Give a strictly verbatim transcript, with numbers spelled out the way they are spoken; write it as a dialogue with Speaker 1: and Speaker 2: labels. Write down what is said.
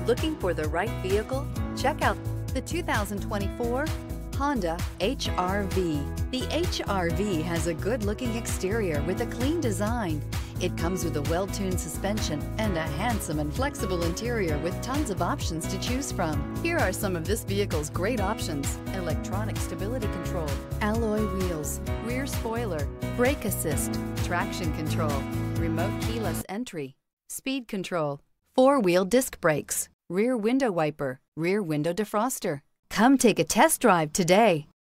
Speaker 1: Looking for the right vehicle? Check out the two thousand twenty-four Honda H R V. The H R V has a good-looking exterior with a clean design. It comes with a well-tuned suspension and a handsome and flexible interior with tons of options to choose from. Here are some of this vehicle's great options: electronic stability control, alloy wheels, rear spoiler, brake assist, traction control, remote keyless entry, speed control, four-wheel disc brakes, rear window wiper, rear window defroster. Come take a test drive today.